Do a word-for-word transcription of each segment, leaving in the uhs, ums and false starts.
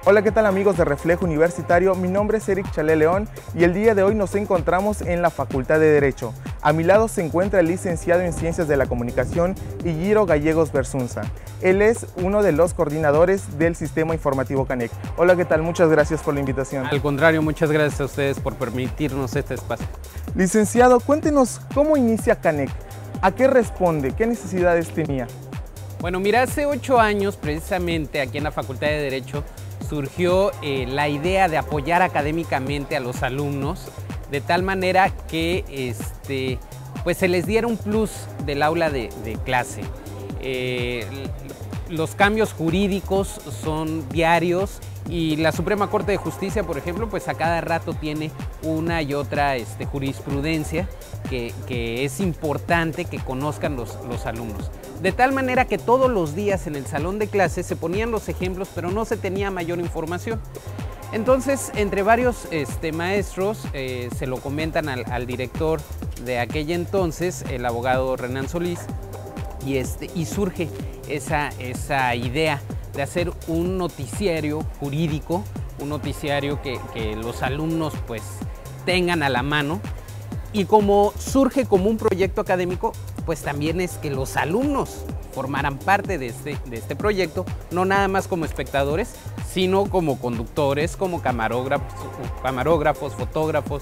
Hola, ¿qué tal amigos de Reflejo Universitario? Mi nombre es Eric Chalé León y el día de hoy nos encontramos en la Facultad de Derecho. A mi lado se encuentra el licenciado en Ciencias de la Comunicación Higiro Gallegos Bersunza. Él es uno de los coordinadores del Sistema Informativo CANEC. Hola, ¿qué tal? Muchas gracias por la invitación. Al contrario, muchas gracias a ustedes por permitirnos este espacio. Licenciado, cuéntenos cómo inicia CANEC, a qué responde, qué necesidades tenía. Bueno, mira, hace ocho años precisamente aquí en la Facultad de Derecho surgió eh, la idea de apoyar académicamente a los alumnos de tal manera que este, pues se les diera un plus del aula de, de clase. Eh, los cambios jurídicos son diarios y la Suprema Corte de Justicia, por ejemplo, pues a cada rato tiene una y otra este, jurisprudencia que, que es importante que conozcan los, los alumnos. De tal manera que todos los días en el salón de clases se ponían los ejemplos, pero no se tenía mayor información. Entonces, entre varios este, maestros eh, se lo comentan al, al director de aquella entonces, el abogado Renan Solís, y, este, y surge esa, esa idea de hacer un noticiario jurídico, un noticiario que, que los alumnos pues tengan a la mano. Y como surge como un proyecto académico, pues también es que los alumnos formaran parte de este, de este proyecto, no nada más como espectadores, sino como conductores, como camarógrafos, camarógrafos, fotógrafos.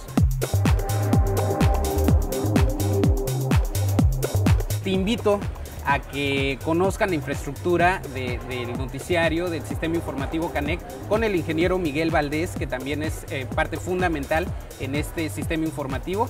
Te invito a que conozcan la infraestructura de, del noticiario, del sistema informativo CANEC, con el ingeniero Miguel Valdés, que también es eh, parte fundamental en este sistema informativo.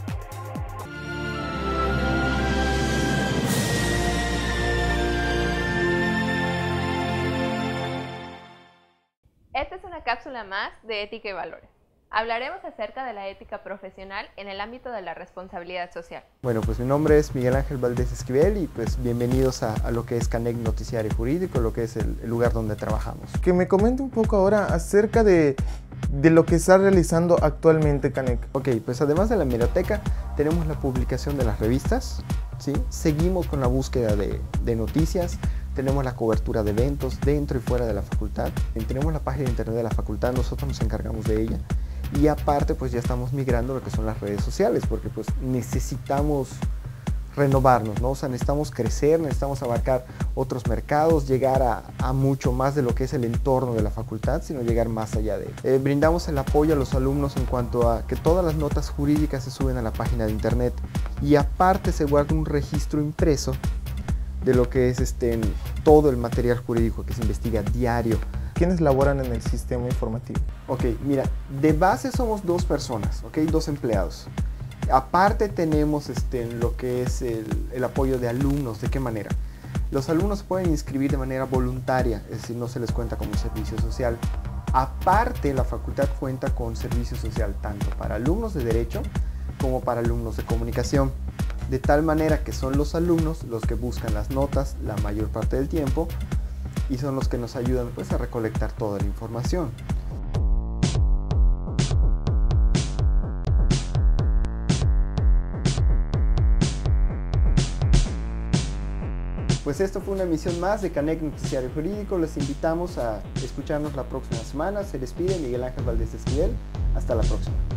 Esta es una cápsula más de Ética y Valores. Hablaremos acerca de la ética profesional en el ámbito de la responsabilidad social. Bueno, pues mi nombre es Miguel Ángel Valdés Esquivel y pues bienvenidos a, a lo que es CANEC Noticiario Jurídico, lo que es el, el lugar donde trabajamos. Que me comente un poco ahora acerca de, de lo que está realizando actualmente CANEC. Ok, pues además de la hemeroteca, tenemos la publicación de las revistas, ¿sí? Seguimos con la búsqueda de, de noticias, tenemos la cobertura de eventos dentro y fuera de la facultad, tenemos la página de internet de la facultad, nosotros nos encargamos de ella. Y aparte pues ya estamos migrando a lo que son las redes sociales, porque pues necesitamos renovarnos, ¿no? O sea, necesitamos crecer, necesitamos abarcar otros mercados, llegar a, a mucho más de lo que es el entorno de la facultad, sino llegar más allá de él. Eh, brindamos el apoyo a los alumnos en cuanto a que todas las notas jurídicas se suben a la página de internet y aparte se guarda un registro impreso de lo que es este, todo el material jurídico que se investiga diario. ¿Quiénes laboran en el sistema informativo? Ok, mira, de base somos dos personas, ok, dos empleados. Aparte tenemos este, lo que es el, el apoyo de alumnos. ¿De qué manera? Los alumnos pueden inscribir de manera voluntaria, es decir, no se les cuenta como un servicio social. Aparte, la facultad cuenta con servicio social tanto para alumnos de Derecho como para alumnos de Comunicación. De tal manera que son los alumnos los que buscan las notas la mayor parte del tiempo y son los que nos ayudan pues, a recolectar toda la información. Pues esto fue una emisión más de CANEC Noticiario Jurídico. Les invitamos a escucharnos la próxima semana. Se despide Miguel Ángel Valdés Esquivel. Hasta la próxima.